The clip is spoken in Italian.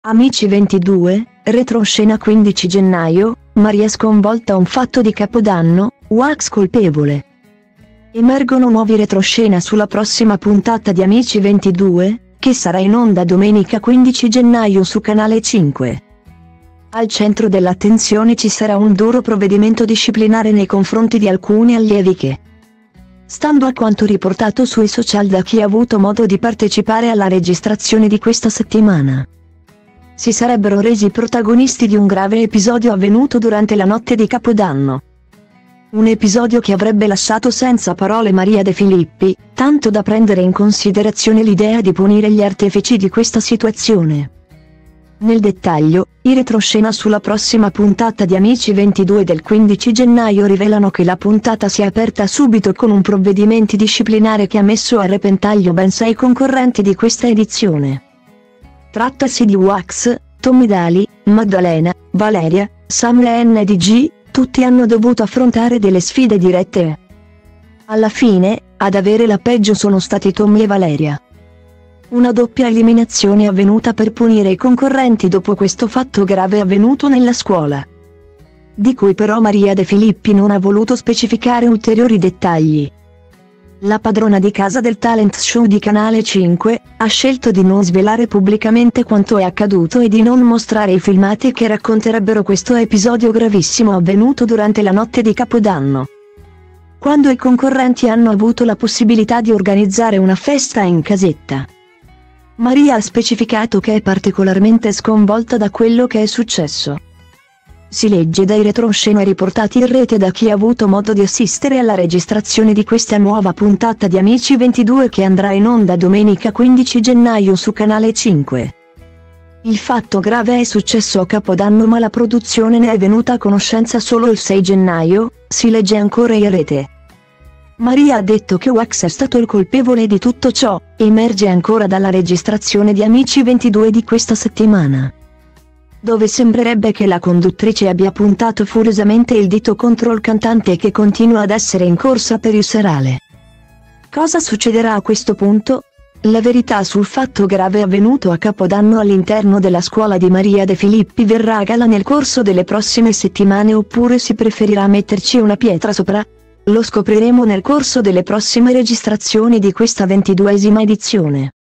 Amici 22, retroscena 15 gennaio, Maria sconvolta un fatto di Capodanno, Wax colpevole. Emergono nuovi retroscena sulla prossima puntata di Amici 22, che sarà in onda domenica 15 gennaio su Canale 5. Al centro dell'attenzione ci sarà un duro provvedimento disciplinare nei confronti di alcuni allievi che, stando a quanto riportato sui social da chi ha avuto modo di partecipare alla registrazione di questa settimana, si sarebbero resi protagonisti di un grave episodio avvenuto durante la notte di Capodanno. Un episodio che avrebbe lasciato senza parole Maria De Filippi, tanto da prendere in considerazione l'idea di punire gli artefici di questa situazione. Nel dettaglio, i retroscena sulla prossima puntata di Amici 22 del 15 gennaio rivelano che la puntata si è aperta subito con un provvedimento disciplinare che ha messo a repentaglio ben 6 concorrenti di questa edizione. Trattasi di Wax, Tommy Daly, Maddalena, Valeria, Samuel NDG, tutti hanno dovuto affrontare delle sfide dirette. Alla fine, ad avere la peggio sono stati Tommy e Valeria. Una doppia eliminazione avvenuta per punire i concorrenti dopo questo fatto grave avvenuto nella scuola, di cui però Maria De Filippi non ha voluto specificare ulteriori dettagli. La padrona di casa del talent show di Canale 5, ha scelto di non svelare pubblicamente quanto è accaduto e di non mostrare i filmati che racconterebbero questo episodio gravissimo avvenuto durante la notte di Capodanno, quando i concorrenti hanno avuto la possibilità di organizzare una festa in casetta. Maria ha specificato che è particolarmente sconvolta da quello che è successo. Si legge dai retroscena riportati in rete da chi ha avuto modo di assistere alla registrazione di questa nuova puntata di Amici 22 che andrà in onda domenica 15 gennaio su Canale 5. Il fatto grave è successo a Capodanno ma la produzione ne è venuta a conoscenza solo il 6 gennaio, si legge ancora in rete. Maria ha detto che Wax è stato il colpevole di tutto ciò, emerge ancora dalla registrazione di Amici 22 di questa settimana, dove sembrerebbe che la conduttrice abbia puntato furiosamente il dito contro il cantante che continua ad essere in corsa per il serale. Cosa succederà a questo punto? La verità sul fatto grave avvenuto a Capodanno all'interno della scuola di Maria De Filippi verrà a galla nel corso delle prossime settimane oppure si preferirà metterci una pietra sopra? Lo scopriremo nel corso delle prossime registrazioni di questa 22esima edizione.